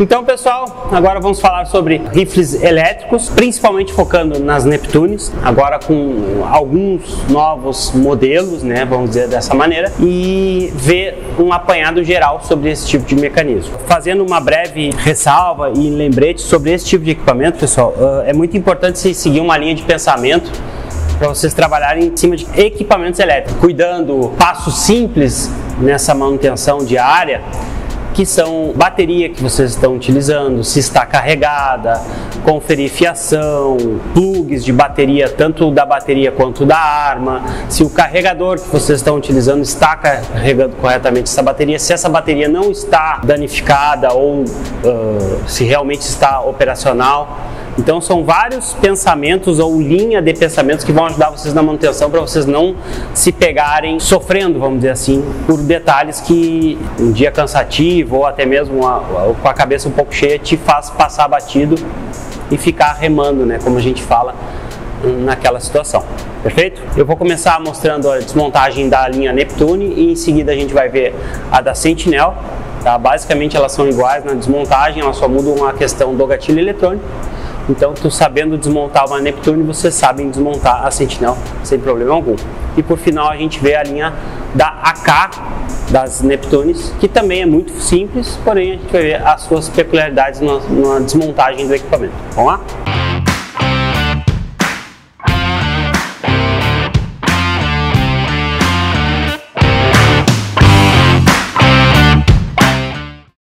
Então, pessoal, agora vamos falar sobre rifles elétricos, principalmente focando nas Neptunes, agora com alguns novos modelos, né, vamos dizer dessa maneira, e ver um apanhado geral sobre esse tipo de mecanismo. Fazendo uma breve ressalva e lembrete sobre esse tipo de equipamento, pessoal, é muito importante vocês seguir uma linha de pensamento para vocês trabalharem em cima de equipamentos elétricos, cuidando passos simples nessa manutenção diária, que são bateria que vocês estão utilizando, se está carregada, conferir fiação, plugs de bateria, tanto da bateria quanto da arma, se o carregador que vocês estão utilizando está carregando corretamente essa bateria, se essa bateria não está danificada ou se realmente está operacional. Então são vários pensamentos ou linha de pensamentos que vão ajudar vocês na manutenção para vocês não se pegarem sofrendo, vamos dizer assim, por detalhes que um dia cansativo ou até mesmo com a cabeça um pouco cheia te faz passar batido e ficar remando, né, como a gente fala naquela situação. Perfeito? Eu vou começar mostrando a desmontagem da linha Neptune e em seguida a gente vai ver a da Sentinel. Tá? Basicamente elas são iguais na desmontagem, elas só mudam a questão do gatilho eletrônico. Então, tu sabendo desmontar uma Neptune, vocês sabem desmontar a Sentinel sem problema algum. E por final a gente vê a linha da AK das Neptunes, que também é muito simples, porém a gente vai ver as suas peculiaridades na desmontagem do equipamento. Vamos lá?